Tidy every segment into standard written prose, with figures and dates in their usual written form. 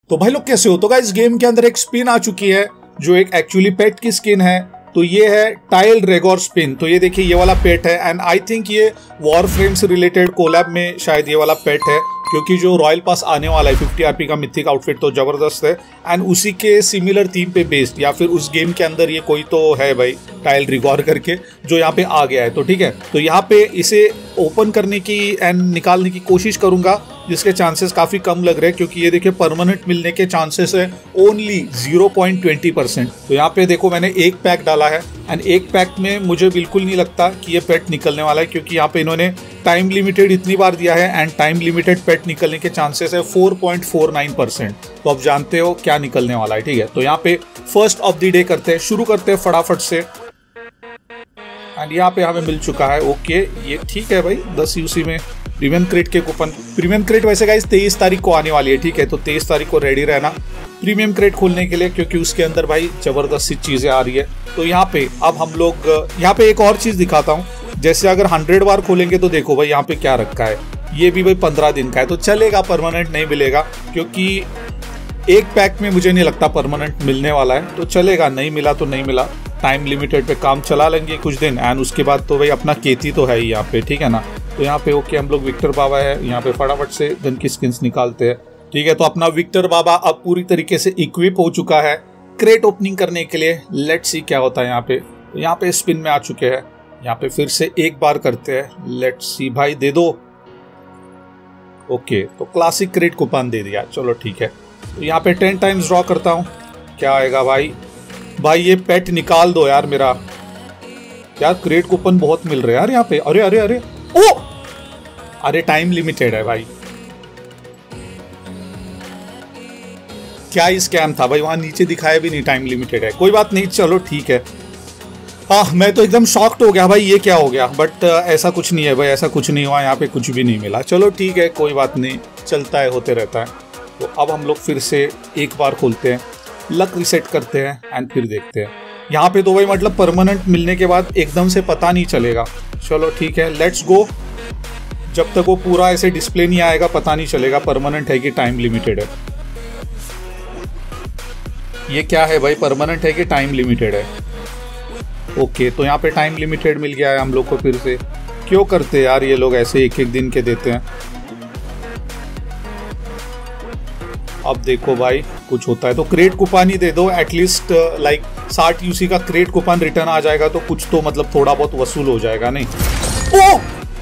तो भाई लोग कैसे हो? तो गाइस गेम के अंदर एक स्पिन आ चुकी है जो एक एक्चुअली पेट की स्किन है। तो ये है टाइल रेगोर स्पिन। तो ये देखिए ये वाला पेट है एंड आई थिंक ये वॉरफ्रेम से रिलेटेड कोलैब में शायद ये वाला पेट है, क्योंकि जो रॉयल पास आने वाला है 50 आरपी का मिथिक आउटफिट तो जबरदस्त है एंड उसी के सिमिलर थीम पे बेस्ड या फिर उस गेम के अंदर ये कोई तो है भाई टाइल रिगोर करके जो यहाँ पे आ गया है। तो ठीक है, तो यहाँ पे इसे ओपन करने की एंड निकालने की कोशिश करूंगा जिसके चांसेस काफी कम लग रहे हैं, क्योंकि ये देखिए परमानेंट मिलने के चांसेस है ओनली 0.20%। तो यहाँ पे देखो मैंने एक पैक डाला है एंड एक पैक में मुझे बिल्कुल नहीं लगता कि ये पेट निकलने वाला है, क्योंकि यहाँ पे इन्होंने टाइम लिमिटेड इतनी बार दिया है एंड टाइम लिमिटेड पेट निकलने के चांसेस है 4.49%। तो अब जानते हो क्या निकलने वाला है। ठीक है, तो यहाँ पे फर्स्ट ऑफ द डे करते हैं, शुरू करते हैं फटाफट से। एंड यहाँ पे हमें मिल चुका है ओके, ये ठीक है भाई 10 यूसी में प्रीमियम क्रेट के कूपन। प्रीमियम क्रेट वैसे गाइस 23 तारीख को आने वाली है। ठीक है, तो 23 तारीख को रेडी रहना प्रीमियम क्रेट खोलने के लिए, क्योंकि उसके अंदर भाई जबरदस्त सी चीजें आ रही है। तो यहाँ पे अब हम लोग यहाँ पे एक और चीज दिखाता हूँ, जैसे अगर 100 बार खोलेंगे तो देखो भाई यहाँ पे क्या रखा है, ये भी भाई 15 दिन का है। तो चलेगा, परमानेंट नहीं मिलेगा, क्योंकि एक पैक में मुझे नहीं लगता परमानेंट मिलने वाला है। तो चलेगा, नहीं मिला तो नहीं मिला, टाइम लिमिटेड पे काम चला लेंगे कुछ दिन एंड उसके बाद तो भाई अपना केती तो है ही यहाँ पे। ठीक है ना, तो यहाँ पे ओके हम लोग विक्टर बाबा है, यहाँ पे फटाफट से गन की स्किन्स निकालते हैं। ठीक है, तो अपना विक्टर बाबा अब पूरी तरीके से इक्विप हो चुका है क्रेट ओपनिंग करने के लिए। लेट्स सी क्या होता है यहाँ पे। तो यहाँ पे स्पिन में आ चुके हैं, यहाँ पे फिर से एक बार करते हैं। लेट्स सी भाई दे दो। ओके, तो क्लासिक क्रेट कूपन दे दिया, चलो ठीक है। तो यहाँ पे 10 टाइम्स ड्रॉ करता हूँ, क्या आएगा भाई? भाई ये पेट निकाल दो यार मेरा। यार क्रेट कूपन बहुत मिल रहे हैं यार यहाँ पे। अरे अरे अरे ओ, अरे टाइम लिमिटेड है भाई। क्या ही स्कैम था भाई, वहां नीचे दिखाया भी नहीं टाइम लिमिटेड है। कोई बात नहीं, चलो ठीक है। हाँ, मैं तो एकदम शॉक्ड हो गया भाई, ये क्या हो गया। बट ऐसा कुछ नहीं है भाई, ऐसा कुछ नहीं हुआ, यहाँ पे कुछ भी नहीं मिला। चलो ठीक है, कोई बात नहीं, चलता है, होते रहता है। तो अब हम लोग फिर से एक बार खोलते हैं, लक रिसेट करते हैं एंड फिर देखते हैं। यहाँ पे तो भाई मतलब परमानेंट मिलने के बाद एकदम से पता नहीं चलेगा। चलो ठीक है, लेट्स गो। जब तक वो पूरा ऐसे डिस्प्ले नहीं आएगा पता नहीं चलेगा परमानेंट है कि टाइम लिमिटेड है। ये क्या है भाई, परमानेंट है कि टाइम लिमिटेड है? ओके, तो यहाँ पे टाइम लिमिटेड मिल गया है हम लोग को फिर से। क्यों करते यार ये लोग ऐसे एक एक दिन के देते हैं। अब देखो भाई कुछ होता है तो क्रेट कूपन ही दे दो एटलीस्ट, लाइक 60 यूसी का क्रेट कूपन रिटर्न आ जाएगा तो कुछ तो मतलब थोड़ा बहुत वसूल हो जाएगा। नहीं ओ!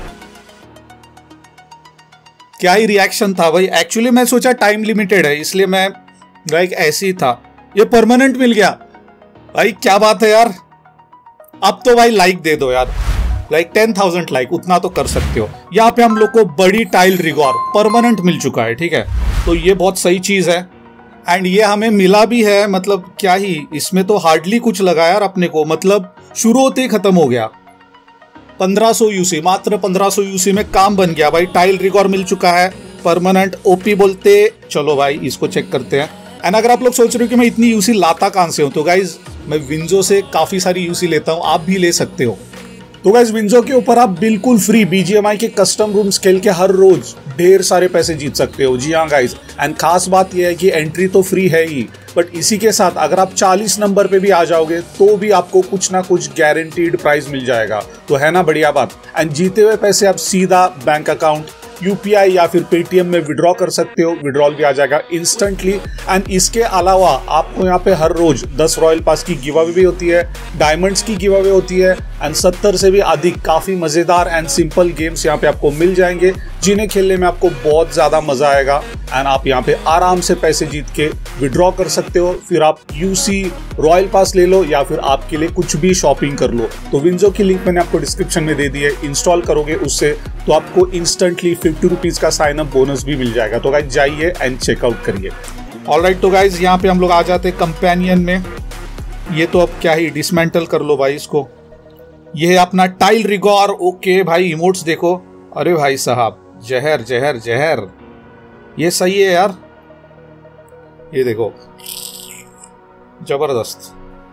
क्या ही रिएक्शन था भाई। एक्चुअली मैं सोचा टाइम लिमिटेड है इसलिए मैं लाइक ऐसे ही था। ये परमानेंट मिल गया भाई, क्या बात है यार। अब तो भाई लाइक दे दो यार, लाइक 10,000 लाइक, उतना तो कर सकते हो। यहाँ पे हम लोग को बड़ी टाइल रिगोर परमानेंट मिल चुका है। ठीक है, तो ये बहुत सही चीज है एंड ये हमें मिला भी है। मतलब क्या ही, इसमें तो हार्डली कुछ लगा यार अपने को, मतलब शुरू होते ही खत्म हो गया। 1500 यूसी, मात्र 1500 यूसी में काम बन गया भाई। टाइल रिगोर मिल चुका है परमानेंट, ओपी बोलते। चलो भाई इसको चेक करते हैं। एंड अगर आप लोग सोच रहे हो कि मैं इतनी यूसी लाता कहां से हूं, तो गाइज मैं विंजो से काफी सारी यूसी लेता हूं, आप भी ले सकते हो। तो गाइस विंजो के ऊपर आप बिल्कुल फ्री बीजीएमआई के कस्टम रूम्स खेल के हर रोज ढेर सारे पैसे जीत सकते हो। जी हाँ गाइस, एंड खास बात यह है कि एंट्री तो फ्री है ही, बट इसी के साथ अगर आप 40 नंबर पे भी आ जाओगे तो भी आपको कुछ ना कुछ गारंटीड प्राइज मिल जाएगा। तो है ना बढ़िया बात। एंड जीते हुए पैसे आप सीधा बैंक अकाउंट, यूपीआई या फिर पेटीएम में विड्रॉ कर सकते हो, विड्रॉल भी आ जाएगा इंस्टेंटली। एंड इसके अलावा आपको यहाँ पे हर रोज 10 रॉयल पास की गिव अवे भी होती है, डायमंड्स की गिव अवे होती है एंड 70 से भी अधिक काफी मजेदार एंड सिंपल गेम्स यहाँ पे आपको मिल जाएंगे, जिन्हें खेलने में आपको बहुत ज्यादा मजा आएगा। एंड आप यहाँ पे आराम से पैसे जीत के विड्रॉ कर सकते हो, फिर आप यूसी रॉयल पास ले लो या फिर आपके लिए कुछ भी शॉपिंग कर लो। तो विंजो की लिंक मैंने आपको डिस्क्रिप्शन में दे दी है, इंस्टॉल करोगे उससे तो आपको इंस्टेंटली 50 रुपीज का साइन अप बोनस भी मिल जाएगा। तो गाइस जाइए एंड चेकआउट करिए। ऑलराइट, तो गाइस यहाँ पे हम लोग आ जाते हैं कंपेनियन में। ये तो अब क्या ही डिसमेंटल कर लो भाई इसको। ये है अपना टाइल रिगोर। ओके भाई, इमोट्स देखो, अरे भाई साहब जहर जहर जहर, ये सही है यार। ये देखो जबरदस्त,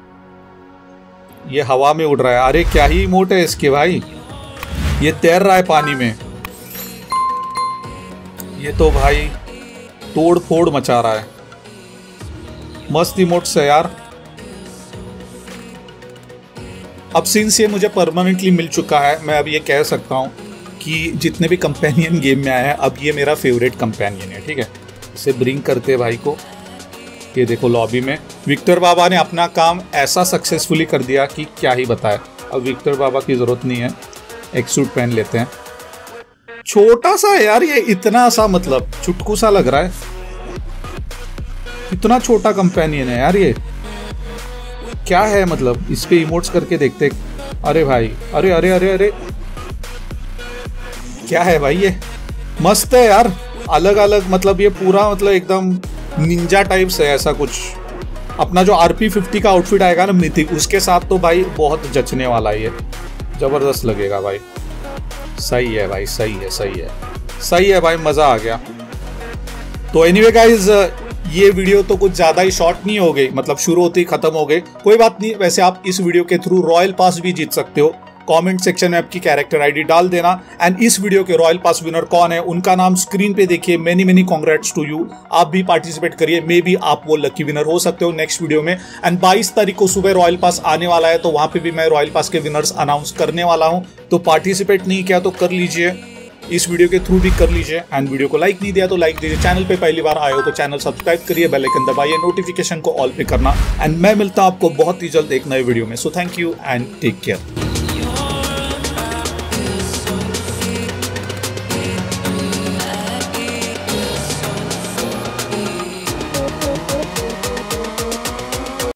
ये हवा में उड़ रहा है। अरे क्या ही इमोट है इसके भाई, ये तैर रहा है पानी में। ये तो भाई तोड़ फोड़ मचा रहा है। मस्त इमोट्स है यार। अब सिंस ये मुझे परमानेंटली मिल चुका है, मैं अब ये कह सकता हूँ कि जितने भी कंपेनियन गेम में आए हैं अब ये मेरा फेवरेट कंपेनियन है। ठीक है, इसे ब्रिंग करते भाई को। ये देखो लॉबी में विक्टर बाबा ने अपना काम ऐसा सक्सेसफुली कर दिया कि क्या ही बताए। अब विक्टर बाबा की जरूरत नहीं है, एक सूट पहन लेते हैं। छोटा सा है यार ये, इतना सा मतलब चुटकू सा लग रहा है। इतना छोटा कंपेनियन है यार ये, क्या है मतलब। इस पे इमोट्स करके देखते। अरे भाई, अरे अरे अरे अरे, क्या है भाई ये, मस्त है यार। अलग अलग मतलब ये पूरा मतलब एकदम निंजा टाइप्स है ऐसा कुछ। अपना जो RP50 का आउटफिट आएगा ना मिथिक, उसके साथ तो भाई बहुत जचने वाला है ये, जबरदस्त लगेगा भाई। सही है भाई, सही है, सही है, सही है भाई, मजा आ गया। तो एनीवे गाइज, ये वीडियो तो कुछ ज्यादा ही शॉर्ट नहीं हो गई, मतलब शुरू होते ही खत्म हो गए। कोई बात नहीं, वैसे आप इस वीडियो के थ्रू रॉयल पास भी जीत सकते हो। कमेंट सेक्शन में आपकी कैरेक्टर आईडी डाल देना। एंड इस वीडियो के रॉयल पास विनर कौन है उनका नाम स्क्रीन पे देखिए। Many many congrats to you. आप भी पार्टिसिपेट करिए, मे बी आप वो लकी विनर हो सकते हो नेक्स्ट वीडियो में। एंड 22 तारीख को सुबह रॉयल पास आने वाला है, तो वहां पे भी मैं रॉयल पास के विनर्स अनाउंस करने वाला हूं। तो पार्टिसिपेट नहीं किया तो कर लीजिए, इस वीडियो के थ्रू भी कर लीजिए। एंड वीडियो को लाइक नहीं दिया तो लाइक दीजिए। चैनल पे पहली बार आए हो तो चैनल सब्सक्राइब करिए, बेल आइकन दबाइए, नोटिफिकेशन को ऑल पे करना। एंड मैं मिलता हूं आपको बहुत ही जल्द एक नए वीडियो में। So thank you and take care.